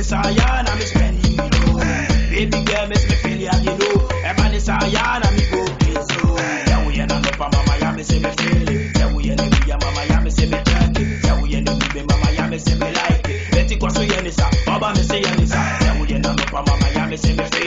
Sayana, me spending me low. Baby girl, miss me feel ya, you know. Ebony Sayana, me go so. Yeah, we ain't no pa mama, ya me say me feel it. Yeah, we ain't no ya mama, ya me say me check it. Yeah, we ain't no baby mama, ya me say me like it. Betty kwa so ya nisa, baba me say ya nisa. Yeah, we ain't no pa mama, ya me say me feel it.